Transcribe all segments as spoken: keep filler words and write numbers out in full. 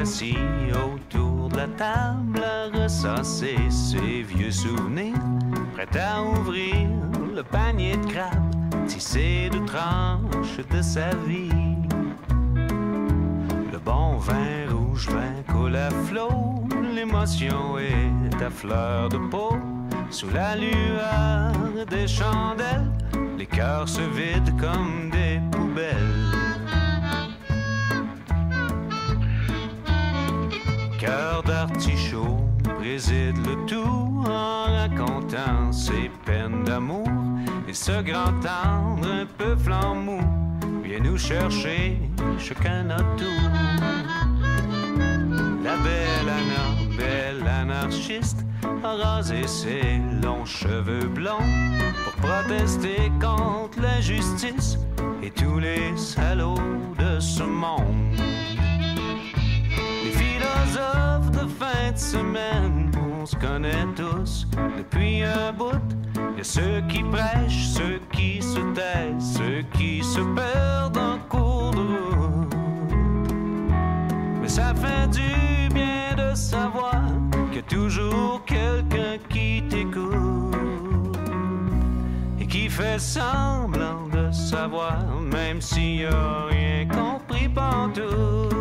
assis autour de la table à ressasser ses vieux souvenirs, prêt à ouvrir le panier de crabes tissé de tranches de sa vie. Le bon vin rouge, vin coule à flot, l'émotion est à fleur de peau. Sous la lueur des chandelles, les cœurs se vident comme des poubelles. Cœur d'artichaut préside le tout en racontant ses peines d'amour. Et ce grand tendre un peu flammou vient nous chercher chacun notre tour. La belle Anna, belle anarchiste, a rasé ses longs cheveux blonds pour protester contre l'injustice et tous les salauds de ce monde. Les philosophes de fin de semaine, on se connaît tous depuis un bout. Il y a ceux qui prêchent, ceux qui se taisent, ceux qui se perdent en cours de route. Mais ça fait du bien de savoir qu'il y a toujours quelqu'un qui t'écoute et qui fait semblant de savoir, même s'il a rien compris pantoute.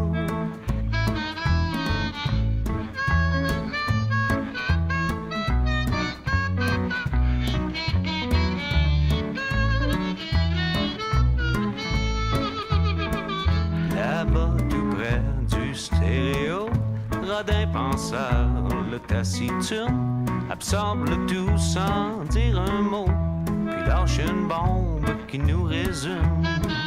Là-bas, tout près du stéréo, Rodin penseur, le taciturne, absorbe le tout sans dire un mot, puis lâche une bombe qui nous résume.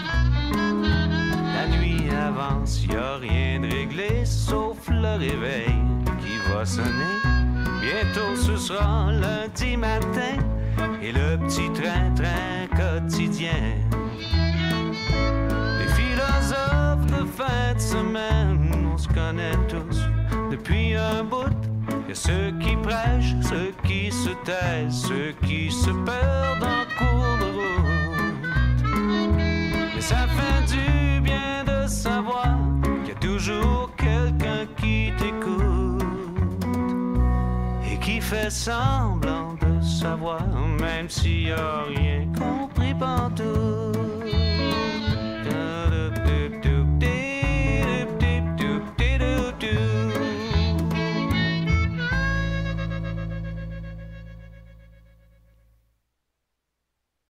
La nuit avance, y a rien de réglé, sauf le réveil qui va sonner. Bientôt ce sera lundi matin, et le petit train-train quotidien. Les philosophes de fin de semaine, on se connaît tous depuis un bout. Y a ceux qui prêchent, ceux qui se taisent, ceux qui se perdent en cours de route. Mais ça fait du bien de savoir qu'il y a toujours quelqu'un qui t'écoute et qui fait semblant de savoir, même s'il y a rien compris pantoute.